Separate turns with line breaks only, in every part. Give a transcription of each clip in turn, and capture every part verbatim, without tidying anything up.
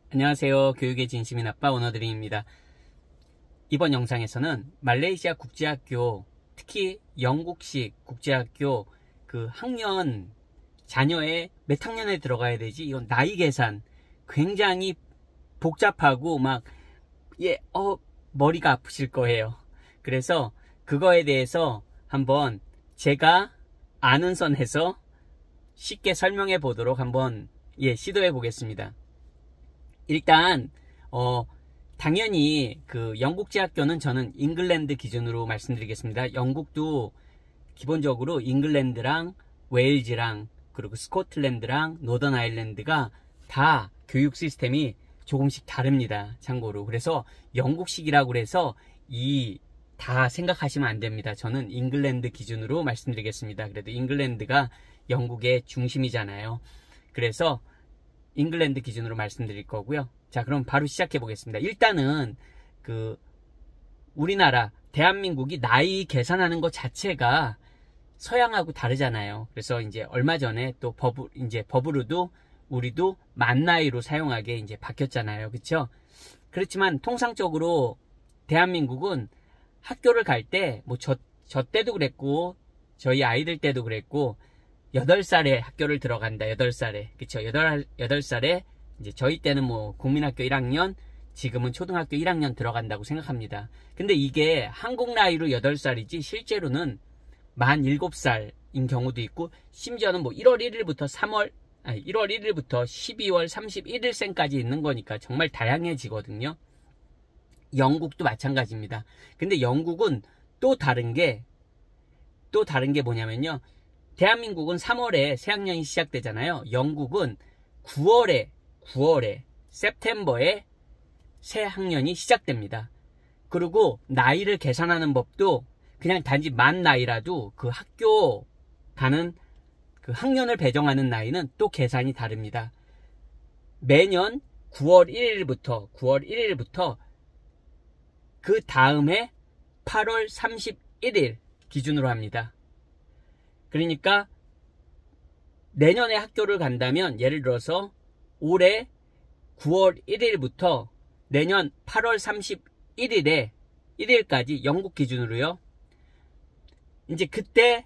안녕하세요. 교육의 진심인 아빠 오너드림입니다. 이번 영상에서는 말레이시아 국제학교, 특히 영국식 국제학교 그 학년, 자녀의 몇 학년에 들어가야 되지? 이건 나이 계산 굉장히 복잡하고 막 예, 어, 머리가 아프실 거예요. 그래서 그거에 대해서 한번 제가 아는 선에서 쉽게 설명해 보도록 한번 예, 시도해 보겠습니다. 일단 어 당연히 그 영국제학교는 저는 잉글랜드 기준으로 말씀드리겠습니다. 영국도 기본적으로 잉글랜드랑 웨일즈랑 그리고 스코틀랜드랑 노던 아일랜드가 다 교육 시스템이 조금씩 다릅니다. 참고로. 그래서 영국식이라고 해서 이 다 생각하시면 안 됩니다. 저는 잉글랜드 기준으로 말씀드리겠습니다. 그래도 잉글랜드가 영국의 중심이잖아요. 그래서 잉글랜드 기준으로 말씀드릴 거고요. 자, 그럼 바로 시작해 보겠습니다. 일단은 그 우리나라 대한민국이 나이 계산하는 것 자체가 서양하고 다르잖아요. 그래서 이제 얼마 전에 또 법 이제 법으로도 우리도 만 나이로 사용하게 이제 바뀌었잖아요. 그렇죠? 그렇지만 통상적으로 대한민국은 학교를 갈 때 뭐 저 저 때도 그랬고 저희 아이들 때도 그랬고 여덟 살에 학교를 들어간다. 여덟 살에. 그쵸? 여덟 살에 이제 저희 때는 뭐 국민학교 일 학년, 지금은 초등학교 일 학년 들어간다고 생각합니다. 근데 이게 한국 나이로 여덟 살이지 실제로는 만 일곱 살인 경우도 있고 심지어는 뭐 일월 일일부터 삼월 아니 일월 일일부터 십이월 삼십일일생까지 있는 거니까 정말 다양해지거든요. 영국도 마찬가지입니다. 근데 영국은 또 다른 게 또 다른 게 뭐냐면요. 대한민국은 삼월에 새학년이 시작되잖아요. 영국은 구월에 구월에 september에 새학년이 시작됩니다. 그리고 나이를 계산하는 법도 그냥 단지 만 나이라도 그 학교 가는 그 학년을 배정하는 나이는 또 계산이 다릅니다. 매년 구월 일일부터 구월 일일부터 그 다음에 팔월 삼십일일 기준으로 합니다. 그러니까 내년에 학교를 간다면 예를 들어서 올해 구월 일일부터 내년 팔월 삼십일일에 일일까지 영국 기준으로요. 이제 그때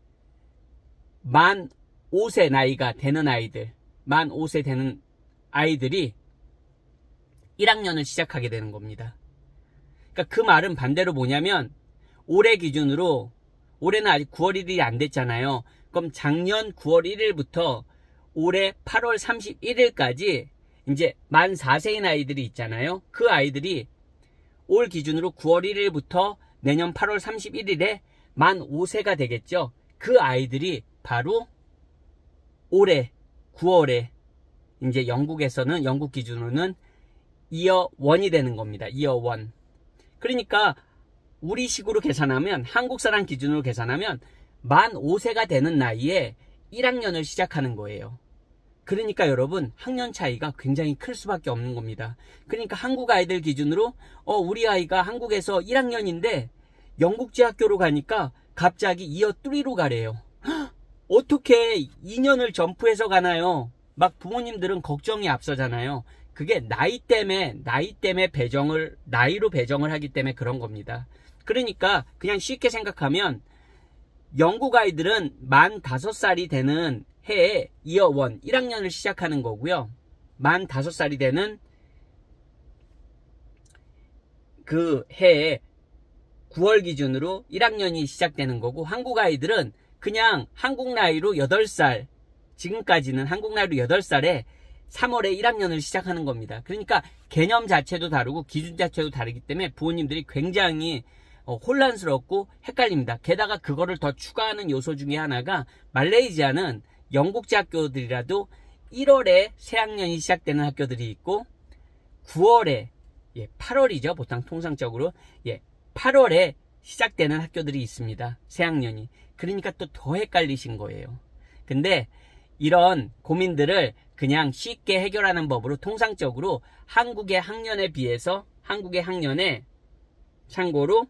만 오 세 나이가 되는 아이들, 만 오 세 되는 아이들이 일 학년을 시작하게 되는 겁니다. 그러니까 그 말은 반대로 뭐냐면 올해 기준으로 올해는 아직 구월 일일이 안 됐잖아요. 그럼 작년 구월 일일부터 올해 팔월 삼십일일까지 이제 만 사 세인 아이들이 있잖아요. 그 아이들이 올 기준으로 구월 일일부터 내년 팔월 삼십일일에 만 오 세가 되겠죠. 그 아이들이 바로 올해 구월에 이제 영국에서는 영국 기준으로는 이어 일이 되는 겁니다. 이어 일. 그러니까 우리 식으로 계산하면 한국 사람 기준으로 계산하면 만 오 세가 되는 나이에 일 학년을 시작하는 거예요. 그러니까 여러분 학년 차이가 굉장히 클 수밖에 없는 겁니다. 그러니까 한국 아이들 기준으로 어 우리 아이가 한국에서 일 학년인데 영국제학교로 가니까 갑자기 이어 삼로 가래요. 헉, 어떻게 이 년을 점프해서 가나요? 막 부모님들은 걱정이 앞서잖아요. 그게 나이 때문에 나이 때문에 배정을 나이로 배정을 하기 때문에 그런 겁니다. 그러니까 그냥 쉽게 생각하면 영국 아이들은 만 다섯 살이 되는 해에 이어 일, 일 학년을 시작하는 거고요. 만 다섯 살이 되는 그 해에 구월 기준으로 일 학년이 시작되는 거고 한국 아이들은 그냥 한국 나이로 여덟 살 지금까지는 한국 나이로 여덟 살에 삼월에 일 학년을 시작하는 겁니다. 그러니까 개념 자체도 다르고 기준 자체도 다르기 때문에 부모님들이 굉장히 어, 혼란스럽고 헷갈립니다. 게다가 그거를 더 추가하는 요소 중에 하나가 말레이시아는 영국제 학교들이라도 일월에 새학년이 시작되는 학교들이 있고 구월에 예, 팔월이죠. 보통 통상적으로 예, 팔월에 시작되는 학교들이 있습니다. 새학년이. 그러니까 또 더 헷갈리신 거예요. 근데 이런 고민들을 그냥 쉽게 해결하는 법으로 통상적으로 한국의 학년에 비해서 한국의 학년에 참고로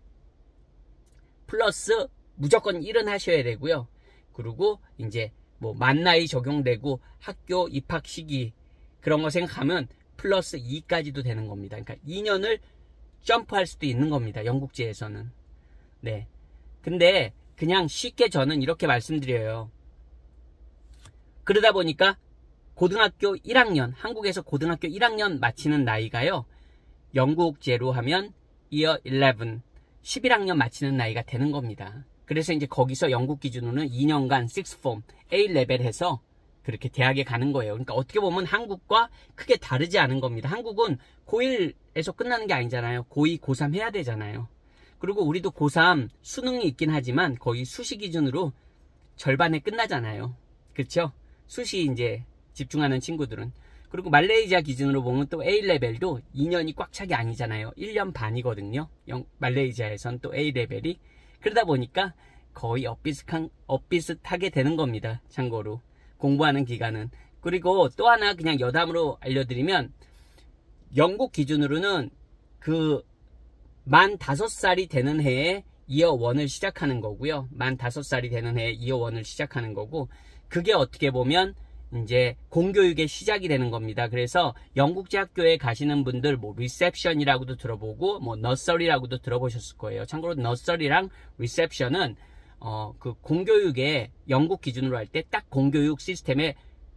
플러스 무조건 일은 하셔야 되고요. 그리고 이제 뭐 만 나이 적용되고 학교 입학 시기 그런 거 생각하면 플러스 이까지도 되는 겁니다. 그러니까 이 년을 점프할 수도 있는 겁니다. 영국제에서는. 네. 근데 그냥 쉽게 저는 이렇게 말씀드려요. 그러다 보니까 고등학교 일 학년, 한국에서 고등학교 일 학년 마치는 나이가요, 영국제로 하면 이어 십일, 십일 학년 마치는 나이가 되는 겁니다. 그래서 이제 거기서 영국 기준으로는 이 년간 식스폼, A 레벨 해서 그렇게 대학에 가는 거예요. 그러니까 어떻게 보면 한국과 크게 다르지 않은 겁니다. 한국은 고일에서 끝나는 게 아니잖아요. 고이, 고삼 해야 되잖아요. 그리고 우리도 고삼 수능이 있긴 하지만 거의 수시 기준으로 절반에 끝나잖아요. 그렇죠? 수시 이제 집중하는 친구들은. 그리고 말레이시아 기준으로 보면 또 A 레벨도 이 년이 꽉 차게 아니잖아요. 일 년 반이거든요. 영, 말레이시아에선 또 A 레벨이. 그러다 보니까 거의 엇비슷한, 엇비슷하게 되는 겁니다. 참고로. 공부하는 기간은. 그리고 또 하나 그냥 여담으로 알려드리면, 영국 기준으로는 그 만 다섯 살이 되는 해에 이어 일을 시작하는 거고요. 만 다섯 살이 되는 해에 이어 일을 시작하는 거고, 그게 어떻게 보면 이제 공교육의 시작이 되는 겁니다. 그래서 영국제 학교에 가시는 분들 뭐 리셉션이라고도 들어보고 뭐 너서리라고도 들어보셨을 거예요. 참고로 너서리랑 리셉션은 어 그 공교육에 영국 기준으로 할 때 딱 공교육 시스템에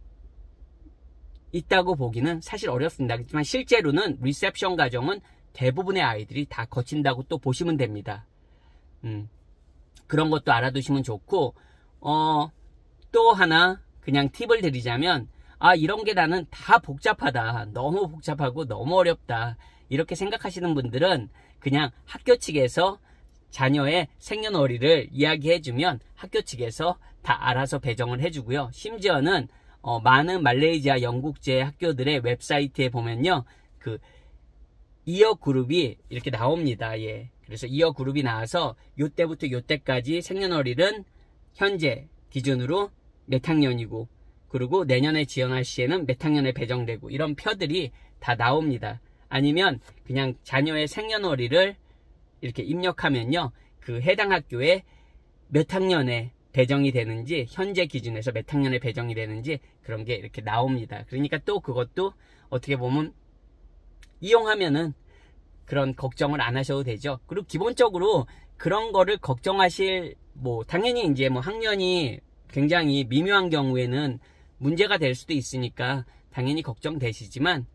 있다고 보기는 사실 어렵습니다. 그렇지만 실제로는 리셉션 과정은 대부분의 아이들이 다 거친다고 또 보시면 됩니다. 음, 그런 것도 알아두시면 좋고, 어, 또 하나 그냥 팁을 드리자면, 아, 이런 게 나는 다 복잡하다. 너무 복잡하고 너무 어렵다. 이렇게 생각하시는 분들은 그냥 학교 측에서 자녀의 생년월일을 이야기해주면 학교 측에서 다 알아서 배정을 해주고요. 심지어는 어, 많은 말레이시아 영국제 학교들의 웹사이트에 보면요, 그 이어 그룹이 이렇게 나옵니다. 예. 그래서 이어 그룹이 나와서 요때부터 요때까지 생년월일은 현재 기준으로 몇 학년이고, 그리고 내년에 지원할 시에는 몇 학년에 배정되고, 이런 표들이 다 나옵니다. 아니면 그냥 자녀의 생년월일을 이렇게 입력하면요, 그 해당 학교에 몇 학년에 배정이 되는지, 현재 기준에서 몇 학년에 배정이 되는지 그런 게 이렇게 나옵니다. 그러니까 또 그것도 어떻게 보면 이용하면은 그런 걱정을 안 하셔도 되죠. 그리고 기본적으로 그런 거를 걱정하실, 뭐 당연히 이제 뭐 학년이 굉장히 미묘한 경우에는 문제가 될 수도 있으니까 당연히 걱정되시지만,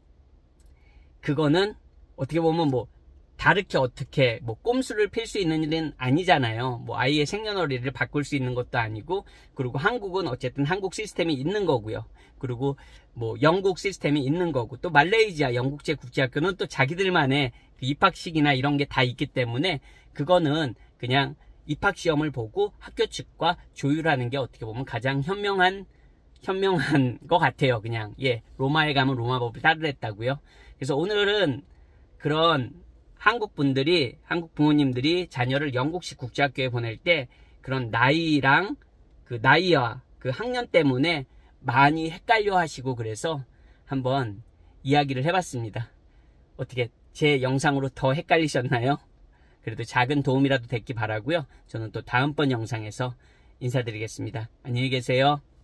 그거는 어떻게 보면 뭐 다르게 어떻게 뭐 꼼수를 필 수 있는 일은 아니잖아요. 뭐 아이의 생년월일을 바꿀 수 있는 것도 아니고, 그리고 한국은 어쨌든 한국 시스템이 있는 거고요. 그리고 뭐 영국 시스템이 있는 거고, 또 말레이시아 영국제 국제학교는 또 자기들만의 그 입학식이나 이런 게 다 있기 때문에 그거는 그냥 입학시험을 보고 학교 측과 조율하는 게 어떻게 보면 가장 현명한 현명한 것 같아요. 그냥 예, 로마에 가면 로마법을 따르랬다고요. 그래서 오늘은 그런 한국 분들이, 한국 부모님들이 자녀를 영국식 국제학교에 보낼 때 그런 나이랑 그 나이와 그 학년 때문에 많이 헷갈려 하시고, 그래서 한번 이야기를 해봤습니다. 어떻게 제 영상으로 더 헷갈리셨나요? 그래도 작은 도움이라도 됐기 바라고요. 저는 또 다음번 영상에서 인사드리겠습니다. 안녕히 계세요.